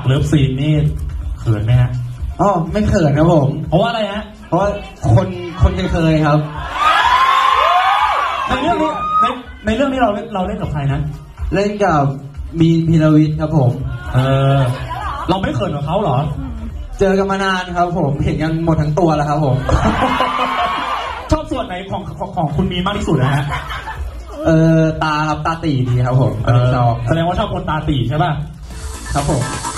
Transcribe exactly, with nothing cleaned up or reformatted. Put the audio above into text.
เลิฟซีนนี่เขินไหมฮะอ๋อไม่เขินนะผมเพราะว่าอะไรฮะเพราะว่าคนคนเคยครับในเรื่องนี้ในในเรื่องนี้เราเราเล่นกับใครนะเล่นกับมีนพีรวิทย์ครับผมเออเราไม่เขินกับเขาเหรอเจอกันมานานครับผมเห็นกันหมดทั้งตัวแล้วครับผมชอบส่วนไหนของของของคุณมีนมากที่สุดนะฮะเออตาครับตาตีดีครับผมเออแสดงว่าชอบคนตาตีใช่ป่ะครับผม